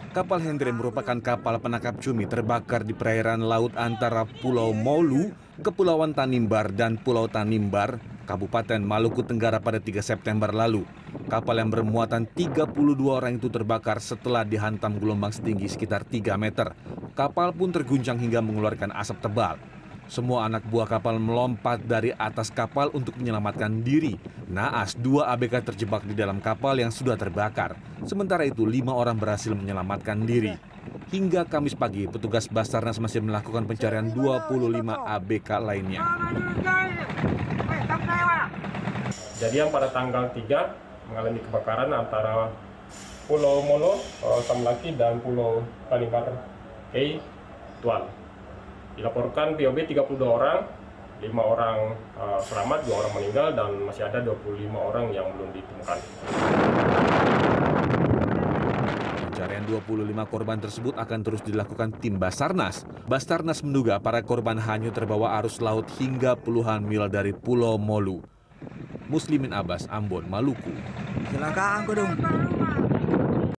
Kapal Hendry merupakan kapal penangkap cumi terbakar di perairan laut antara Pulau Molu, Kepulauan Tanimbar, dan Pulau Tanimbar, Kabupaten Maluku Tenggara pada 3 September lalu. Kapal yang bermuatan 32 orang itu terbakar setelah dihantam gelombang setinggi sekitar 3 meter. Kapal pun terguncang hingga mengeluarkan asap tebal. Semua anak buah kapal melompat dari atas kapal untuk menyelamatkan diri. Naas, 2 ABK terjebak di dalam kapal yang sudah terbakar. Sementara itu, 5 orang berhasil menyelamatkan diri. Hingga Kamis pagi, petugas Basarnas masih melakukan pencarian 25 ABK lainnya. Jadi yang pada tanggal 3 mengalami kebakaran antara Pulau Molo, Samlaki, dan Pulau Tanimbar, Tuan. Dilaporkan POB 32 orang, 5 orang selamat, 2 orang meninggal, dan masih ada 25 orang yang belum ditemukan. Pencarian 25 korban tersebut akan terus dilakukan tim Basarnas. Basarnas menduga para korban hanyut terbawa arus laut hingga puluhan mil dari Pulau Molu. Muslimin Abbas, Ambon, Maluku. Silakan, Kodong.